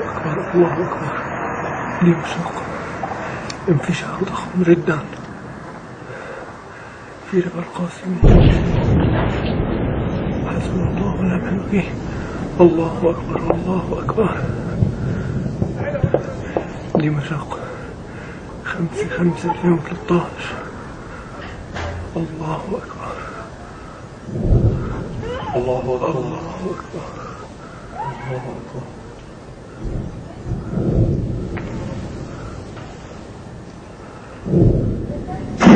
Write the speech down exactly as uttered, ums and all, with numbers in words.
أكبر الله أكبر. دمشق انفجار ضخم جدا في ربع القاسم. حسبنا الله ونعم الوكيل. الله أكبر الله أكبر. دمشق خمسة خمسة ألفين وثلاثة عشر. الله أكبر الله أكبر الله أكبر الله أكبر. you